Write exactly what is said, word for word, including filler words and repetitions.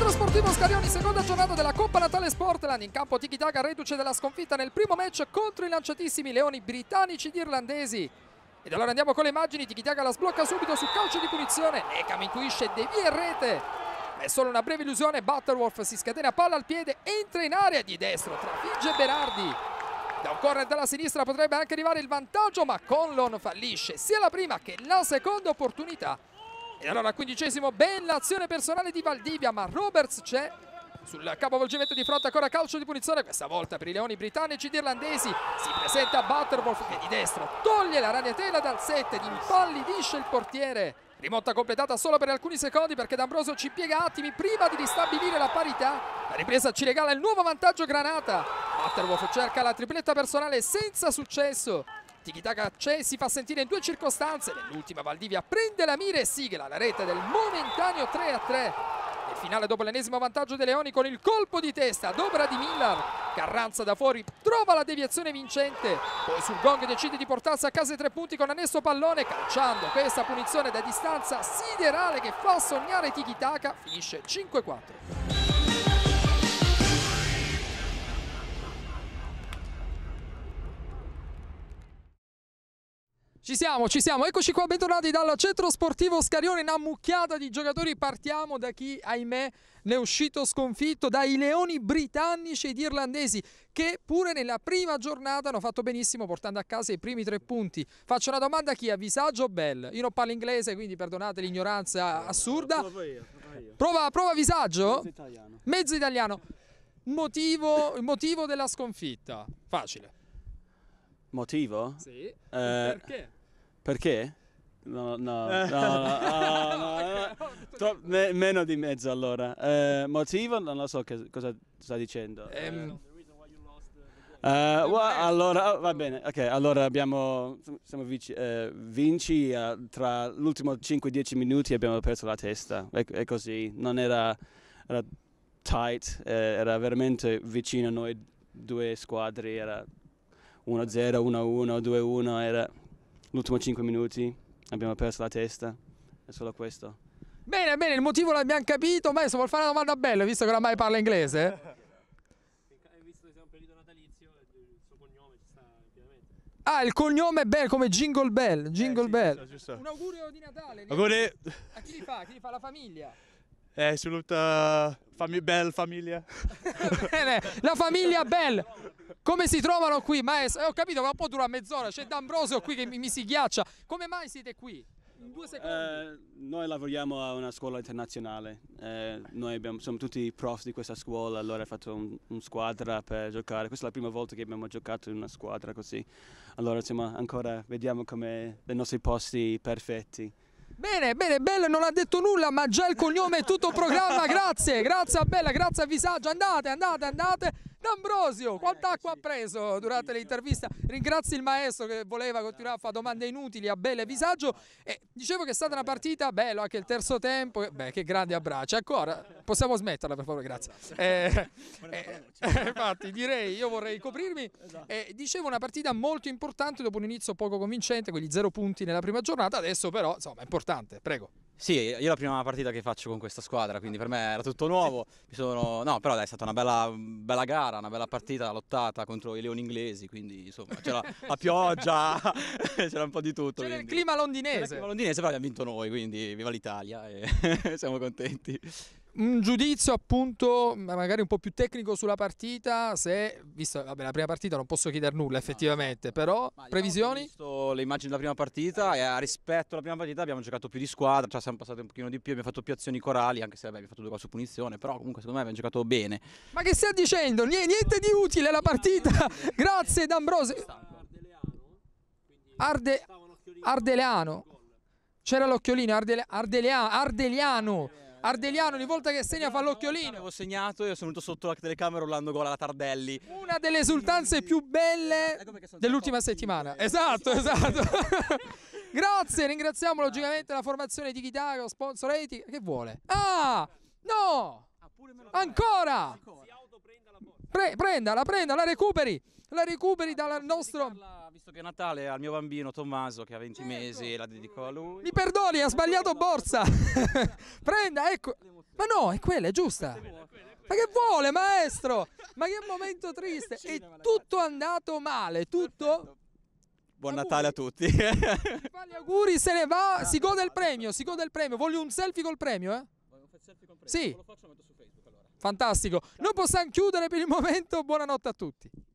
Centro Sportivo Scarioni, seconda giornata della Coppa Natale Sportland. In campo Tiki Taka reduce dalla sconfitta nel primo match contro i lanciatissimi leoni britannici ed irlandesi. Ed allora andiamo con le immagini. Tiki Taka la sblocca subito su calcio di punizione. Necam intuisce, devia in rete. È solo una breve illusione. Butterworth si scatena palla al piede, entra in area di destro, trafigge Berardi. Da un corner dalla sinistra potrebbe anche arrivare il vantaggio, ma Conlon fallisce sia la prima che la seconda opportunità. E allora al quindicesimo bella azione personale di Valdivia, ma Roberts c'è. Sul capovolgimento di fronte ancora calcio di punizione, questa volta per i leoni britannici ed irlandesi. Si presenta Butterworth che di destro toglie la ragnatela dal set ed impallidisce il portiere. Rimonta completata solo per alcuni secondi perché D'Ambrosio ci piega attimi prima di ristabilire la parità. La ripresa ci regala il nuovo vantaggio Granata. Butterworth cerca la tripletta personale senza successo. Tiki Taka c'è, si fa sentire in due circostanze. Nell'ultima Valdivia prende la mira e sigla la rete del momentaneo tre a tre. Nel finale dopo l'ennesimo vantaggio dei leoni con il colpo di testa ad opera di Millar. Carranza da fuori trova la deviazione vincente. Poi sul gong decide di portarsi a casa i tre punti con annesso pallone, calciando questa punizione da distanza siderale che fa sognare Tiki Taka. Finisce cinque a quattro. Ci siamo, ci siamo, eccoci qua, bentornati dal Centro Sportivo Scarione, una mucchiata di giocatori. Partiamo da chi, ahimè, ne è uscito sconfitto, dai leoni britannici ed irlandesi, che pure nella prima giornata hanno fatto benissimo portando a casa i primi tre punti. Faccio una domanda a chi? A Visaggio o Bell? Io non parlo inglese, quindi perdonate l'ignoranza assurda. Prova, prova Visaggio? Mezzo italiano. Mezzo italiano. Motivo, il motivo della sconfitta? Facile. Motivo? Sì. Eh, Perché? Perché? No, no, no, no, no, no, no. Tro- me- meno di mezzo allora. Eh, motivo? Non lo so che, cosa sta dicendo. Ehm, Eh, wa- allora, va bene, ok, allora abbiamo, siamo vici, eh, vinci eh, tra l'ultimo cinque dieci minuti abbiamo perso la testa, è, è così, non era, era tight, eh, era veramente vicino a noi due squadre, era uno a zero, uno a uno, due a uno, era l'ultimo cinque minuti, abbiamo perso la testa, è solo questo. Bene, bene, il motivo l'abbiamo capito, ma adesso vuol fare una domanda bella, visto che oramai parla inglese. Hai visto che siamo in periodo natalizio, il suo cognome ci sta pienamente. Ah, il cognome è Bell, come Jingle Bell, Jingle Eh, sì, Bell. giusto, giusto. Un augurio di Natale. Auguri. A chi li fa? Chi li fa? La famiglia. Eh, saluta fami- Bell famiglia. Bene, la famiglia Bell. Come si trovano qui, maestro? Eh, ho capito, ma un po' dura mezz'ora, c'è D'Ambrosio qui che mi, mi si ghiaccia. Come mai siete qui? In due secondi. Eh, noi lavoriamo a una scuola internazionale, eh, noi abbiamo, siamo tutti prof di questa scuola, allora ho fatto un, un squadra per giocare, questa è la prima volta che abbiamo giocato in una squadra così, allora siamo ancora, vediamo come i nostri posti perfetti. Bene, bene, Bella non ha detto nulla, ma già il cognome è tutto programma, grazie, grazie a Bella, grazie a Visaggio, andate, andate, andate. D'Ambrosio, quanta acqua ha preso durante l'intervista? Ringrazio il maestro che voleva continuare a fare domande inutili a Bella e Visaggio. E dicevo che è stata una partita bella, anche il terzo tempo, beh, che grandi abbracci. Ancora, possiamo smetterla per favore, grazie. Eh, eh, eh, infatti direi, io vorrei coprirmi. Eh, dicevo una partita molto importante dopo un inizio poco convincente, quegli zero punti nella prima giornata, adesso però insomma è importante, prego. Sì, io è la prima partita che faccio con questa squadra, quindi per me era tutto nuovo. Mi sono... No, però dai, è stata una bella, bella gara, una bella partita lottata contro i leoni inglesi, quindi insomma c'era la pioggia, c'era un po' di tutto. C'era il quindi... clima C'era londinese. il clima londinese, però abbiamo vinto noi, quindi viva l'Italia e siamo contenti. Un giudizio appunto magari un po' più tecnico sulla partita, se, visto vabbè, la prima partita non posso chiedere nulla effettivamente, però Ma previsioni? Ho visto le immagini della prima partita e a rispetto alla prima partita abbiamo giocato più di squadra, cioè siamo passati un pochino di più, abbiamo fatto più azioni corali, anche se vabbè, abbiamo fatto due gol su punizione, però comunque secondo me abbiamo giocato bene. Ma che stai dicendo? Niente di utile la partita. Grazie D'Ambrosio. Arde... Ardeleano. C'era l'occhiolino, Ardele... Ardeleano, Ardeliano. Ardeliano, ogni volta che segna fa l'occhiolino. Avevo segnato e sono venuto sotto la telecamera urlando gol alla Tardelli. Una delle esultanze più belle dell'ultima settimana. Esatto, esatto. Grazie, ringraziamo logicamente la formazione di Chitago, sponsor Etica. Che vuole? Ah, no! Ancora! prenda la borsa. Pre prenda, la prenda, la recuperi, la recuperi dal nostro... Visto che è Natale, al mio bambino Tommaso che ha venti Certo. mesi, la dedico a lui. Mi perdoni, ha sbagliato borsa. Prenda, ecco. Ma no, è quella, è giusta. Ma che vuole, maestro? Ma che momento triste. È tutto andato male, tutto... Buon Natale a tutti. Mi fa gli auguri, se ne va, si gode il premio, si gode il premio. Voglio un selfie col premio, eh? Sì. Fantastico. Non possiamo chiudere per il momento. Buonanotte a tutti.